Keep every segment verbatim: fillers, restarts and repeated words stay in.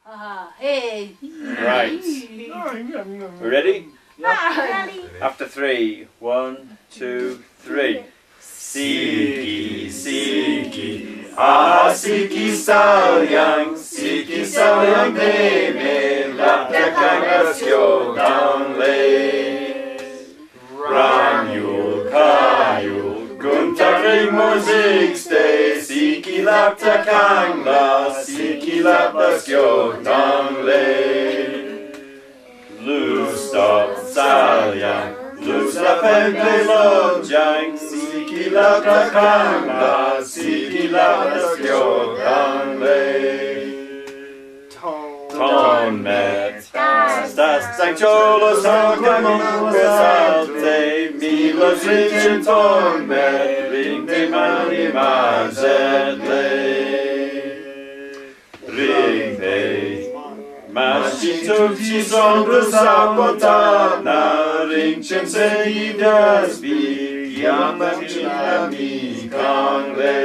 Uh, hey. Right. We ready? Ready. After three. One, two, three. Siki, Siki, ah Siki sayang, Siki sayang baby, laptakan asyo dang le. Ranyul kayul, guntaring musik stay, Siki laptakan la, Siki laptasyo dang le. Lustok sayang, Lusla pente lojang, Siki laptakan la, Siki laptasyo le. Ton met, stas sanccholos hangamon salte, milos ringen ton met, ring de mani mazet le. Ring de, Masz ci sądu zapotana, ringchen se ida zbik, jamachinami kangle.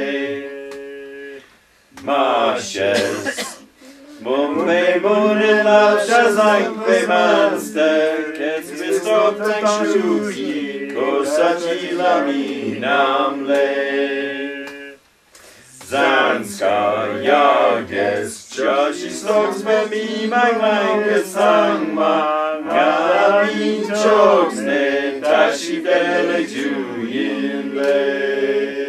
Mashes, mumbe munin lasha zankwe manster, kec wystok tak szuki, kosacilami namle. Zanskar jages, Joshi slogs med mi mang mang sang ma, Galabin choks ne, Tashi bele juyin le.